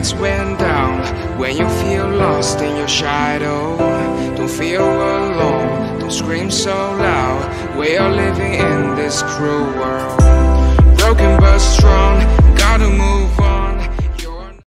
lights went down, when you feel lost in your shadow, don't feel alone, don't scream so loud. We are living in this cruel world, broken but strong, gotta move